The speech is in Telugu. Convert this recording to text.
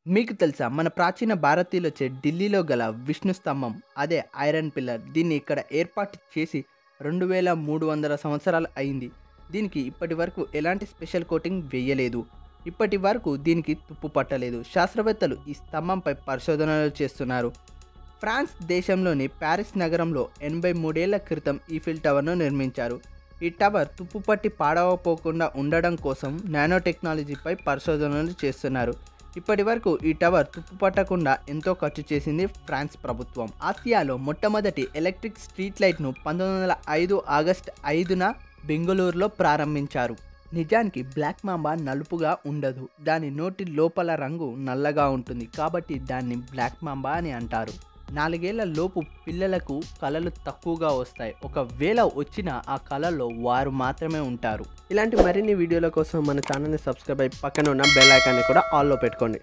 మీకు తెలుసా మన ప్రాచీన భారతీయులచే ఢిల్లీలో గల విష్ణు స్తంభం అదే ఐరన్ పిల్లర్ దీన్ని ఇక్కడ ఏర్పాటు చేసి 2300 సంవత్సరాలు అయింది. దీనికి ఇప్పటి వరకు ఎలాంటి స్పెషల్ కోటింగ్ వేయలేదు. ఇప్పటి వరకు దీనికి తుప్పు పట్టలేదు. శాస్త్రవేత్తలు ఈ స్తంభంపై పరిశోధనలు చేస్తున్నారు. ఫ్రాన్స్ దేశంలోని ప్యారిస్ నగరంలో 83 ఏళ్ల క్రితం ఈఫిల్ టవర్ను నిర్మించారు. ఈ టవర్ తుప్పుపట్టి పాడవపోకుండా ఉండడం కోసం నానో టెక్నాలజీపై పరిశోధనలు చేస్తున్నారు. ఇప్పటి వరకు ఈ టవర్ తుప్పు పట్టకుండా ఎంతో ఖర్చు చేసింది ఫ్రాన్స్ ప్రభుత్వం. ఆసియాలో మొట్టమొదటి ఎలక్ట్రిక్ స్ట్రీట్ లైట్ను 1905 ఆగస్టు 5న బెంగళూరులో ప్రారంభించారు. నిజానికి బ్లాక్ మాంబా నలుపుగా ఉండదు. దాని నోటి లోపల రంగు నల్లగా ఉంటుంది కాబట్టి దాన్ని బ్లాక్ మాంబా అని అంటారు. 4 ఏళ్ల లోపు పిల్లలకు కళలు తక్కువగా వస్తాయి. ఒకవేళ వచ్చినా ఆ కళల్లో వారు మాత్రమే ఉంటారు. ఇలాంటి మరిన్ని వీడియోల కోసం మన ఛానల్ని సబ్స్క్రైబ్ అయ్యి పక్కన ఉన్న బెల్ ఐకాన్ని కూడా ఆల్లో పెట్టుకోండి.